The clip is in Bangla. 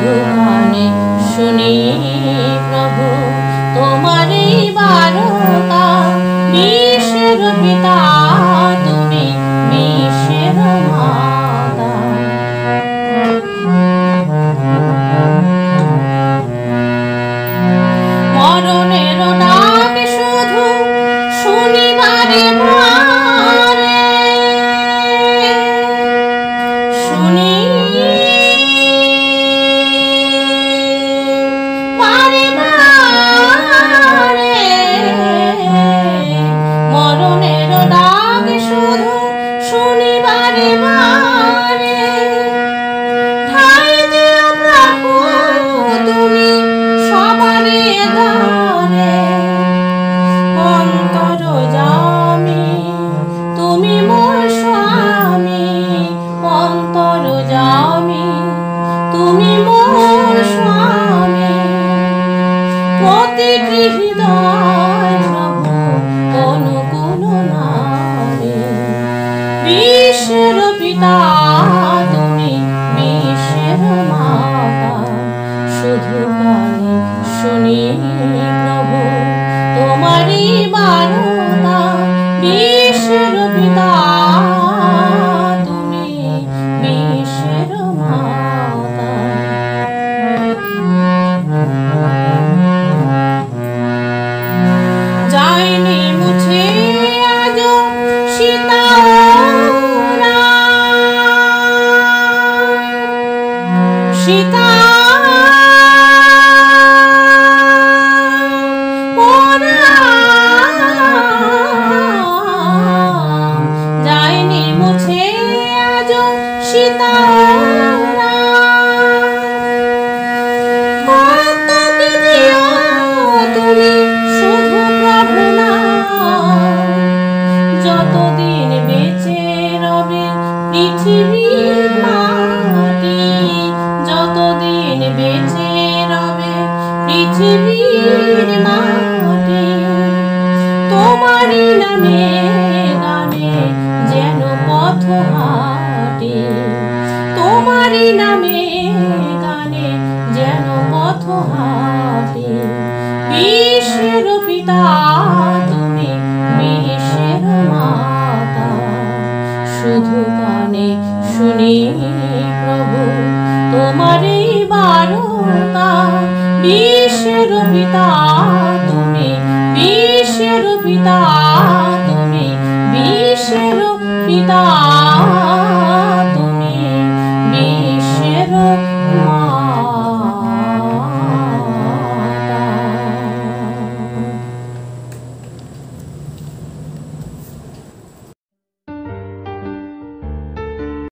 শুধু কানে শুনি প্রভু তোমার এই বারতা। বিশ্বের পিতা তুমি, বিশ্বের মাতা। মরণের ডাক শুধু শুনিবারে পারে, শুনি বারে বারে। মরণের ডাক শুধু শুনিবারে পারে। ঠাই দিও প্রভু তুমি সবারে দ্বারে। অন্তর্যামী তুমি মোর স্বামী, অন্তর্যামী তুমি মোর স্বামী। প্রতিটি হৃদয় প্রভু অনুকূল নামে। বিশ্বের পিতা তুমি, বিশ্বের মাতা। শুধু কানে শুনি প্রভু তোমারই বারতা। বিশ্বের পিতা তুমি, বিশ্বের মাতা। যায়নি মুছে আজও সীতারা, সীতা যায়নি মুছে আজও সীতারা। ভক্তকে দিও তুমি শুধু প্রভু নাম। যতদিন বেঁচে রবে পৃথিবীর মাটি, যতদিন বেঁচে রবে পৃথিবীর মাটি। তোমারই নামে গানে যেন পথ হাঁটি, তোমারই নামে গানে যেন পথ হাঁটি। বিশ্বের পিতা তুমি, বিশ্বের মাতা। শুধু কানে শুনি প্রভু তোমার এই বারতা। বিশ্বের পিতা তুমি, বিশ্বের পিতা তুমি, বিশ্বের পিতা।